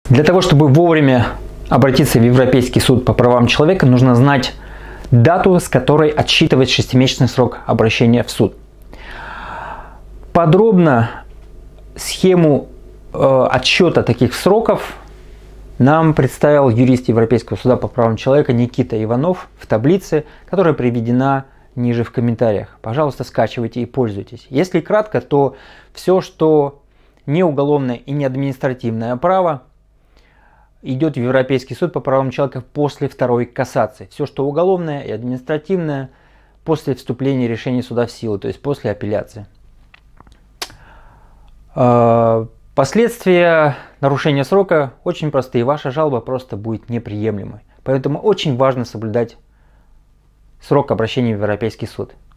Для того, чтобы вовремя обратиться в Европейский суд по правам человека, нужно знать дату, с которой отсчитывать 6-месячный срок обращения в суд. Подробно схему отсчета таких сроков нам представил юрист Европейского суда по правам человека Никита Иванов в таблице, которая приведена ниже в комментариях. Пожалуйста, скачивайте и пользуйтесь. Если кратко, то все, что не уголовное и не административное право, идет в Европейский суд по правам человека после второй кассации. Все, что уголовное и административное, после вступления решения суда в силу, то есть после апелляции. Последствия нарушения срока очень простые. Ваша жалоба просто будет неприемлемой. Поэтому очень важно соблюдать срок обращения в Европейский суд.